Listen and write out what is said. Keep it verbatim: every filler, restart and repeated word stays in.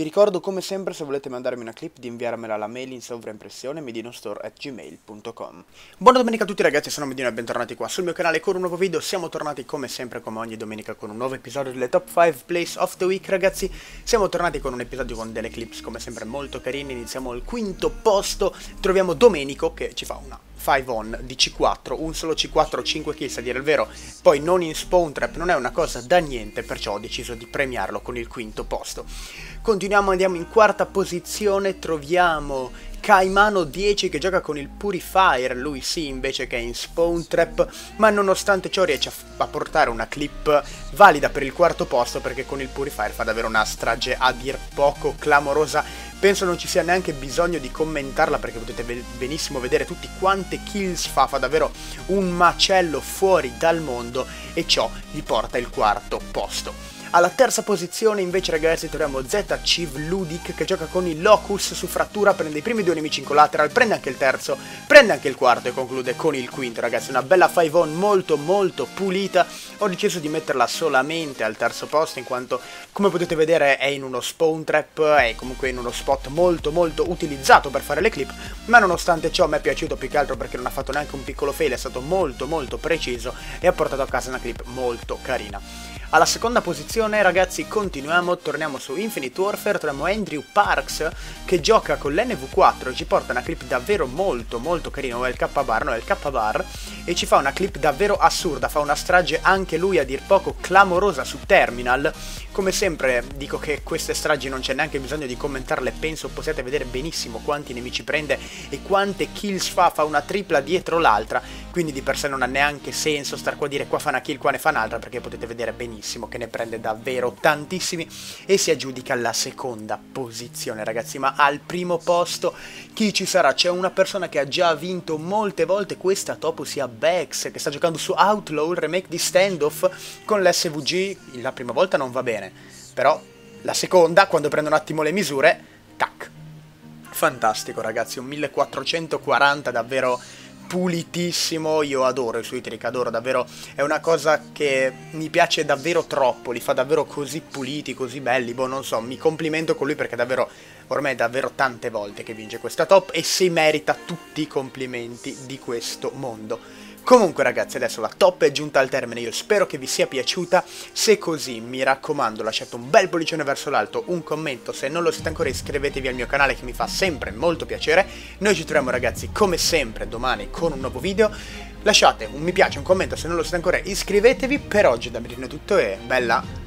ricordo come sempre, se volete mandarmi una clip, di inviarmela alla mail in sovraimpressione medinostore at gmail punto com. Buona domenica a tutti ragazzi, sono Medino e bentornati qua sul mio canale con un nuovo video. Siamo tornati come sempre, come ogni domenica, con un nuovo episodio delle Top cinque Plays of the Week ragazzi. Siamo tornati con un episodio con delle clips come sempre molto carine. Iniziamo al quinto posto, troviamo Domenico che ci fa una cinque on di C quattro, un solo C quattro, cinque kills a dire il vero, poi non in spawn trap, non è una cosa da niente, perciò ho deciso di premiarlo con il quinto posto. Continuiamo, andiamo in quarta posizione, troviamo Caimano dieci che gioca con il Purifier, lui sì invece che in spawn trap, ma nonostante ciò riesce a, a portare una clip valida per il quarto posto, perché con il Purifier fa davvero una strage a dir poco clamorosa. Penso non ci sia neanche bisogno di commentarla, perché potete benissimo vedere tutti quante kills fa, fa davvero un macello fuori dal mondo e ciò gli porta il quarto posto. Alla terza posizione invece ragazzi troviamo Z Civ Ludic che gioca con il Locus su Frattura, prende i primi due nemici in collateral, prende anche il terzo, prende anche il quarto e conclude con il quinto ragazzi. Una bella cinque on molto molto pulita. Ho deciso di metterla solamente al terzo posto in quanto, come potete vedere, è in uno spawn trap, è comunque in uno spot molto molto utilizzato per fare le clip, ma nonostante ciò mi è piaciuto più che altro perché non ha fatto neanche un piccolo fail, è stato molto molto preciso e ha portato a casa una clip molto carina. Alla seconda posizione ragazzi continuiamo, torniamo su Infinite Warfare, troviamo Andrew Parks che gioca con l'N V quattro e ci porta una clip davvero molto molto carina, o è il K bar, no è il K bar, e ci fa una clip davvero assurda, fa una strage anche lui a dir poco clamorosa su Terminal. Come sempre dico che queste stragi non c'è neanche bisogno di commentarle, penso possiate vedere benissimo quanti nemici prende e quante kills fa, fa una tripla dietro l'altra, quindi di per sé non ha neanche senso star qua a dire qua fa una kill, qua ne fa un'altra, perché potete vedere benissimo che ne prende davvero tantissimi e si aggiudica la seconda posizione ragazzi. Ma al primo posto chi ci sarà? C'è una persona che ha già vinto molte volte questa top, ossia Bex, che sta giocando su Outlaw, il remake di Standoff con l'S V G. La prima volta non va bene, però la seconda, quando prendo un attimo le misure, tac, fantastico ragazzi, un millequattrocentoquaranta davvero pulitissimo. Io adoro i suoi trick, adoro davvero, è una cosa che mi piace davvero troppo, li fa davvero così puliti, così belli, boh non so, mi complimento con lui perché davvero, ormai è davvero tante volte che vince questa top e si merita tutti i complimenti di questo mondo. Comunque ragazzi, adesso la top è giunta al termine, io spero che vi sia piaciuta. Se così, mi raccomando, lasciate un bel pollicione verso l'alto, un commento, se non lo siete ancora iscrivetevi al mio canale che mi fa sempre molto piacere. Noi ci troviamo ragazzi come sempre domani con un nuovo video. Lasciate un mi piace, un commento se non lo siete ancora, iscrivetevi. Per oggi da Medino è tutto e bella